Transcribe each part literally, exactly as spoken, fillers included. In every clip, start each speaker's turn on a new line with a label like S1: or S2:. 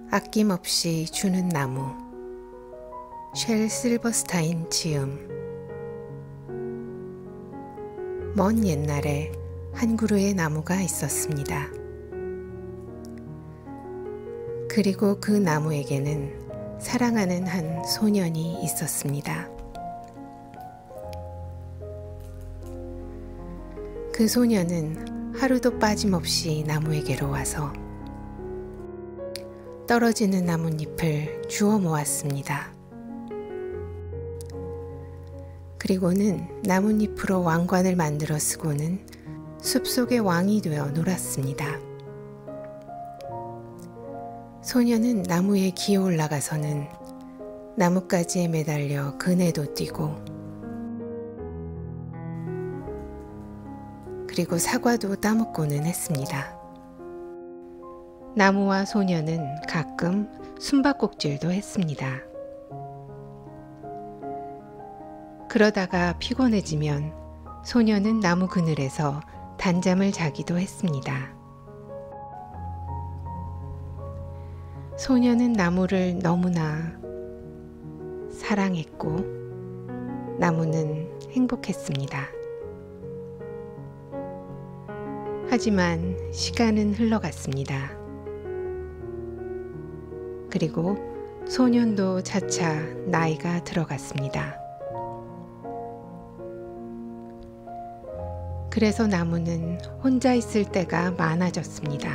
S1: 아낌없이 주는 나무. 쉘 실버스타인 지음. 먼 옛날에 한 그루의 나무가 있었습니다. 그리고 그 나무에게는 사랑하는 한 소년이 있었습니다. 그 소년은 하루도 빠짐없이 나무에게로 와서 떨어지는 나뭇잎을 주워 모았습니다. 그리고는 나뭇잎으로 왕관을 만들어 쓰고는 숲속의 왕이 되어 놀았습니다. 소년은 나무에 기어 올라가서는 나뭇가지에 매달려 그네도 뛰고 그리고 사과도 따먹고는 했습니다. 나무와 소년은 가끔 숨바꼭질도 했습니다. 그러다가 피곤해지면 소년은 나무 그늘에서 단잠을 자기도 했습니다. 소년은 나무를 너무나 사랑했고 나무는 행복했습니다. 하지만 시간은 흘러갔습니다. 그리고 소년도 차차 나이가 들어갔습니다. 그래서 나무는 혼자 있을 때가 많아졌습니다.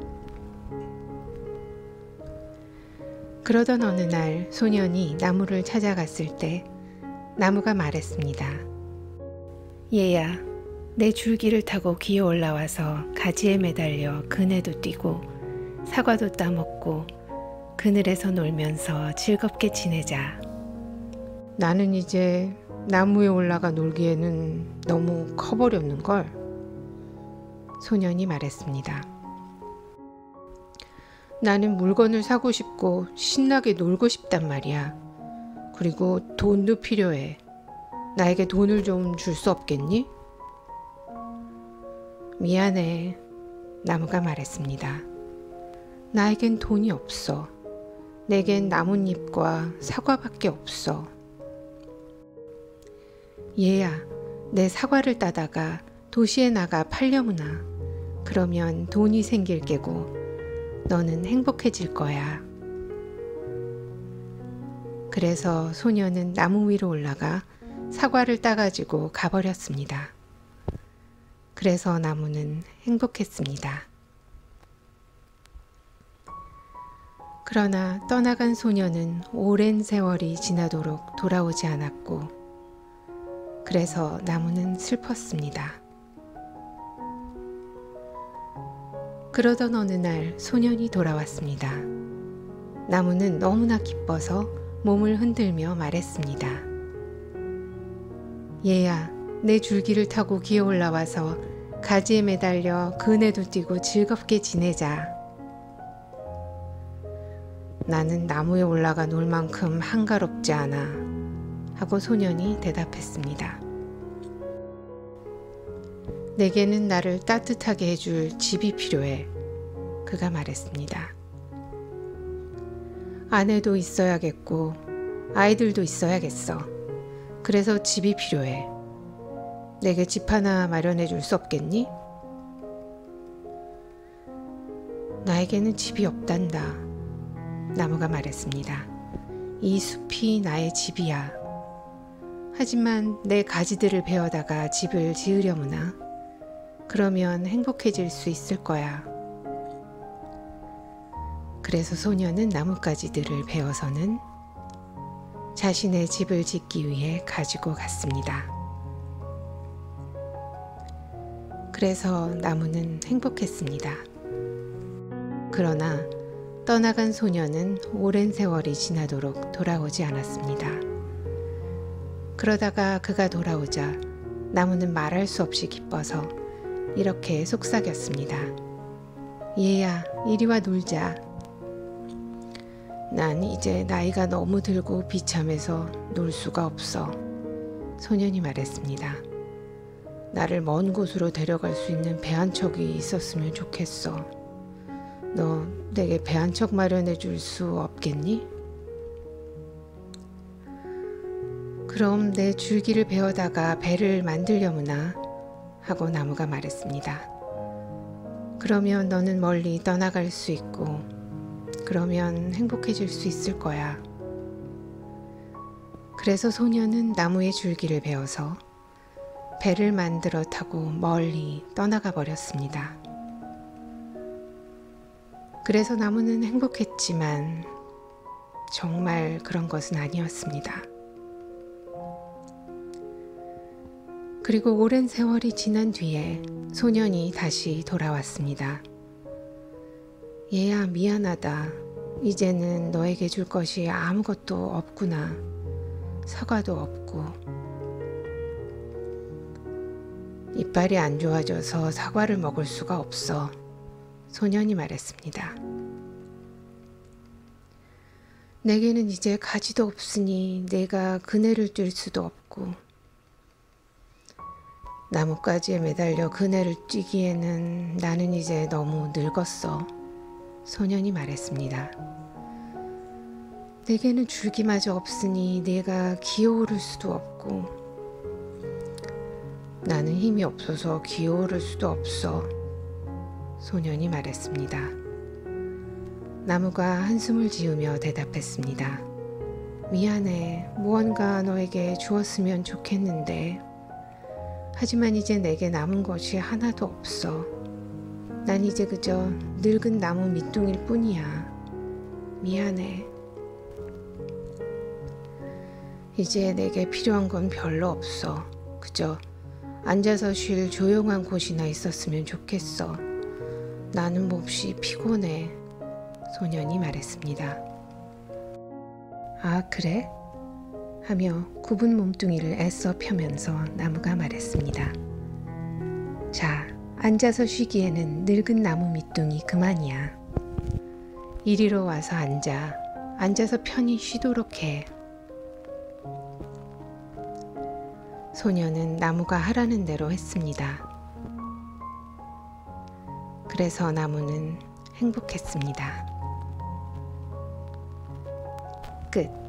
S1: 그러던 어느 날 소년이 나무를 찾아갔을 때 나무가 말했습니다. 얘야, 내 줄기를 타고 기어 올라와서 가지에 매달려 그네도 뛰고 사과도 따먹고 그늘에서 놀면서 즐겁게 지내자. 나는 이제 나무에 올라가 놀기에는 너무 커버렸는걸. 소년이 말했습니다. 나는 물건을 사고 싶고 신나게 놀고 싶단 말이야. 그리고 돈도 필요해. 나에게 돈을 좀 줄 수 없겠니? 미안해. 나무가 말했습니다. 나에겐 돈이 없어. 내겐 나뭇잎과 사과밖에 없어. 얘야, 내 사과를 따다가 도시에 나가 팔려무나. 그러면 돈이 생길 게고 너는 행복해질 거야. 그래서 소년은 나무 위로 올라가 사과를 따가지고 가버렸습니다. 그래서 나무는 행복했습니다. 그러나 떠나간 소년은 오랜 세월이 지나도록 돌아오지 않았고 그래서 나무는 슬펐습니다. 그러던 어느 날 소년이 돌아왔습니다. 나무는 너무나 기뻐서 몸을 흔들며 말했습니다. 얘야, 내 줄기를 타고 기어 올라와서 가지에 매달려 그네도 뛰고 즐겁게 지내자. 나는 나무에 올라가 놀 만큼 한가롭지 않아 하고 소년이 대답했습니다. 내게는 나를 따뜻하게 해줄 집이 필요해. 그가 말했습니다. 아내도 있어야겠고 아이들도 있어야겠어. 그래서 집이 필요해. 내게 집 하나 마련해 줄 수 없겠니? 나에게는 집이 없단다. 나무가 말했습니다. 이 숲이 나의 집이야. 하지만 내 가지들을 베어다가 집을 지으려무나. 그러면 행복해질 수 있을 거야. 그래서 소년은 나뭇가지들을 베어서는 자신의 집을 짓기 위해 가지고 갔습니다. 그래서 나무는 행복했습니다. 그러나 떠나간 소년은 오랜 세월이 지나도록 돌아오지 않았습니다. 그러다가 그가 돌아오자 나무는 말할 수 없이 기뻐서 이렇게 속삭였습니다. 얘야, 이리 와 놀자. 난 이제 나이가 너무 들고 비참해서 놀 수가 없어. 소년이 말했습니다. 나를 먼 곳으로 데려갈 수 있는 배 한 척이 있었으면 좋겠어. 너 내게 배 한 척 마련해 줄 수 없겠니? 그럼 내 줄기를 베어다가 배를 만들려무나 하고 나무가 말했습니다. 그러면 너는 멀리 떠나갈 수 있고 그러면 행복해질 수 있을 거야. 그래서 소녀는 나무의 줄기를 베어서 배를 만들어 타고 멀리 떠나가 버렸습니다. 그래서 나무는 행복했지만 정말 그런 것은 아니었습니다. 그리고 오랜 세월이 지난 뒤에 소년이 다시 돌아왔습니다. 얘야, 미안하다. 이제는 너에게 줄 것이 아무것도 없구나. 사과도 없고. 이빨이 안 좋아져서 사과를 먹을 수가 없어. 소년이 말했습니다. 내게는 이제 가지도 없으니 내가 그네를 뛸 수도 없고 나뭇가지에 매달려 그네를 뛰기에는 나는 이제 너무 늙었어. 소년이 말했습니다. 내게는 줄기마저 없으니 내가 기어오를 수도 없고 나는 힘이 없어서 기어오를 수도 없어. 소년이 말했습니다. 나무가 한숨을 지으며 대답했습니다. 미안해. 무언가 너에게 주었으면 좋겠는데 하지만 이제 내게 남은 것이 하나도 없어. 난 이제 그저 늙은 나무 밑둥일 뿐이야. 미안해. 이제 내게 필요한 건 별로 없어. 그저 앉아서 쉴 조용한 곳이나 있었으면 좋겠어. 나는 몹시 피곤해. 소년이 말했습니다. 아, 그래? 하며 굽은 몸뚱이를 애써 펴면서 나무가 말했습니다. 자, 앉아서 쉬기에는 늙은 나무 밑둥이 그만이야. 이리로 와서 앉아. 앉아서 편히 쉬도록 해. 소녀는 나무가 하라는 대로 했습니다. 그래서 나무는 행복했습니다. 끝.